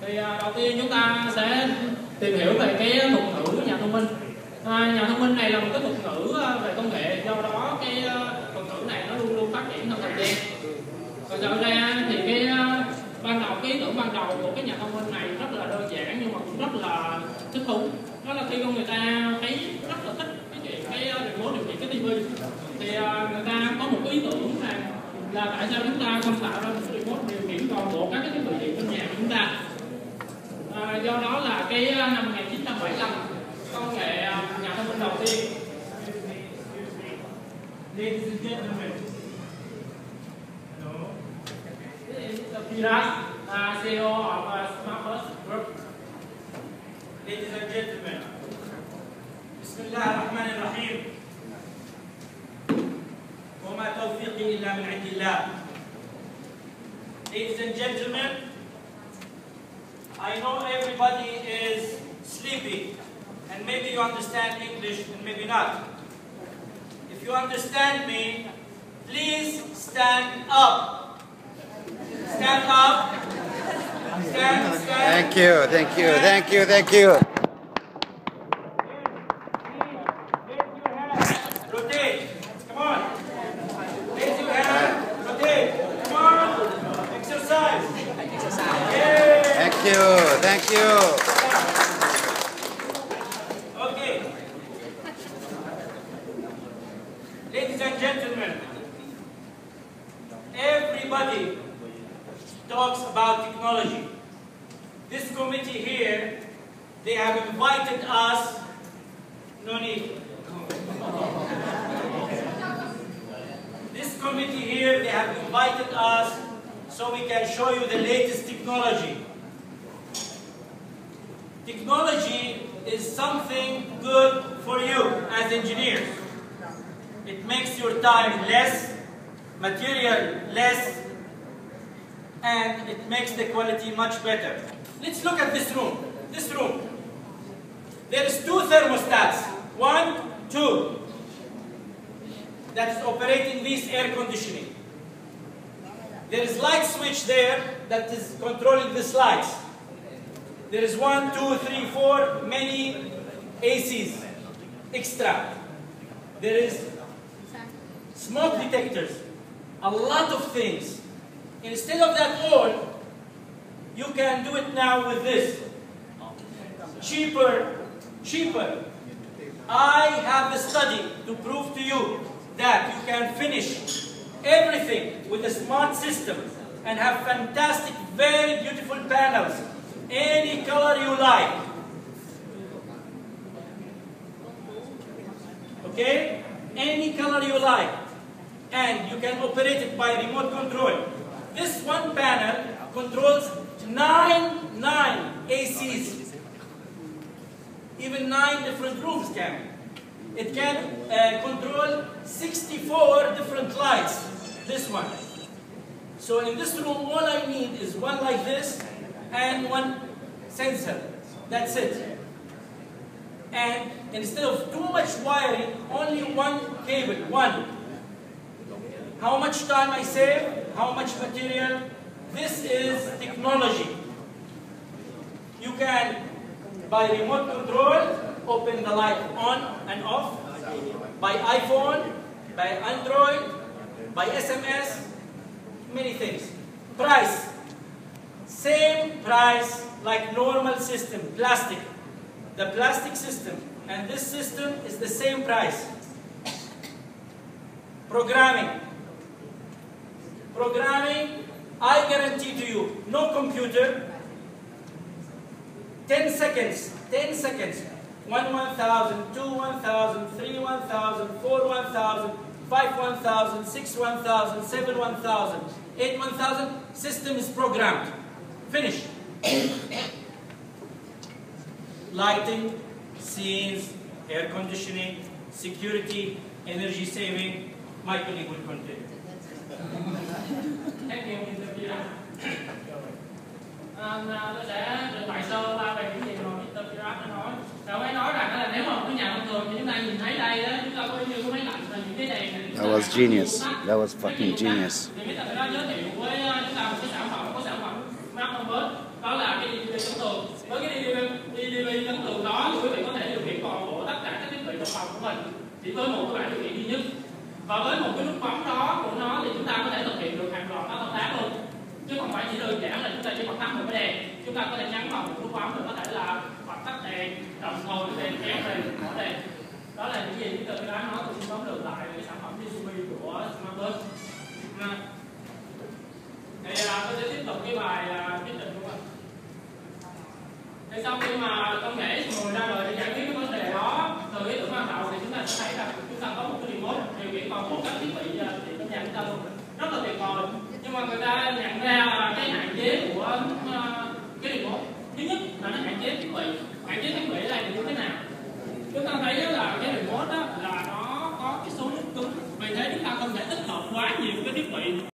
Thì đầu tiên chúng ta sẽ tìm hiểu về cái thuật ngữ nhà thông minh. Nhà thông minh này là một cái thuật ngữ về công nghệ, do đó cái thuật ngữ này nó luôn luôn phát triển theo thời gian. Còn thật ra thì cái ý tưởng ban đầu của cái nhà thông minh này rất là đơn giản nhưng mà cũng rất là thích thú. Đó là khi con người ta thấy rất là thích cái chuyện cái remote điều khiển cái tivi, thì người ta có một cái ý tưởng là tại sao chúng ta không tạo ra một cái remote điều khiển toàn bộ các cái thiết bị điện trong nhà của chúng ta. Do đó là cái năm 1975 công nghệ nhà thông minh đầu tiên. Ladies and gentlemen, hello. This is Firas, CEO of SmartBus Group. Ladies and gentlemen, Bismillahirrahmanirrahim. وما توفيقي إلا من عند الله. Ladies and gentlemen, I know everybody is sleepy, and maybe you understand English and maybe not. If you understand me, please stand up. Stand up. Stand. Thank you, thank you, thank you, thank you. Raise your hand. Rotate. Come on. Raise your hand. Rotate. Come on. Exercise. Thank you, thank you. Okay. Ladies and gentlemen, everybody talks about technology. This committee here, they have invited us. No need. This committee here, they have invited us so we can show you the latest technology. Technology is something good for you as engineers. It makes your time less, material less, and it makes the quality much better. Let's look at this room. This room. There is two thermostats. 1, 2. That is operating this air conditioning. There is light switch there that is controlling the lights. There is 1, 2, 3, 4, many ACs extra. There is smoke detectors, a lot of things. Instead of that all, you can do it now with this. Cheaper. I have a study to prove to you that you can finish everything with a smart system and have fantastic, very beautiful panels. Any color you like. Okay? Any color you like. And you can operate it by remote control. This one panel controls 9 ACs. Even 9 different rooms can. It can control 64 different lights. This one. So in this room, all I need is one like this and one sensor. That's it. And instead of too much wiring, only one cable, one. How much time I save? How much material? This is technology. You can, by remote control, open the light on and off. By iPhone, by Android, by SMS, many things. Price. Same price like normal system, plastic. The plastic system and this system is the same price. Programming. Programming, I guarantee to you, no computer, 10 seconds, 1 1000, 2 1000, 3 1000, 4 1000, 5 1000, 6 1000, 7 1000, 8 1000, system is programmed. Finish. Lighting, scenes, air conditioning, security, energy saving, my colleague will continue. Thank you, Mr. Firas. Tôi sẽ trình bày sơ qua về những gì mà Mr. Firas đã nói. Tôi mới nói rằng là nếu mà một cái nhà thông thường thì chúng ta nhìn thấy đây đó, chúng ta có như có máy lạnh và những cái đèn này. That was genius. That was fucking genius. Thì Mr. Firas giới thiệu với chúng ta một cái sản phẩm, có sản phẩm SmartBus, đó là cái chỉ với một cái bảng điều khiển duy nhất. Và với một cái nút bấm đó của nó thì chúng ta có thể thực hiện được hàng loạt các thao tác luôn, chứ không phải chỉ đơn giản là chúng ta chỉ bật tắt một cái đèn. Chúng ta có thể nhấn vào một nút bấm rồi có thể là bật tắt đèn, đồng hồ đèn, kéo đèn, mở đèn. Đó là những gì chúng tôi đã nói, tôi xin tóm lược lại về sản phẩm Mitsubishi của Smartbus. Thì tôi sẽ tiếp tục cái bài thuyết trình của mình. Thì sau khi mà công nghệ S10 ra rồi để giải quyết cái vấn đề đó, từ ý tưởng ban đầu thì chúng ta sẽ thấy là chúng ta có một cái remote điều khiển toàn bộ các thiết bị điện trong nhà chúng ta luôn, rất là tuyệt vời. Nhưng mà người ta nhận ra là cái hạn chế của cái remote, thứ nhất là nó hạn chế thiết bị. Hạn chế thiết bị ở đây thì như thế nào? Chúng ta thấy là cái remote đó là nó có cái số nút cứng, vì thế chúng ta không thể tích hợp quá nhiều cái thiết bị